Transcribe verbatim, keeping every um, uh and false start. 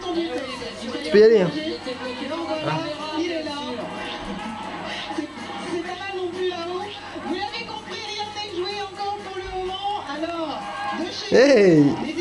Tu peux y aller. Hein. Ah. Il est là. C'est pas mal non plus là-haut. Vous l'avez compris, rien n'est joué encore pour le moment. Alors, de chez Hey! les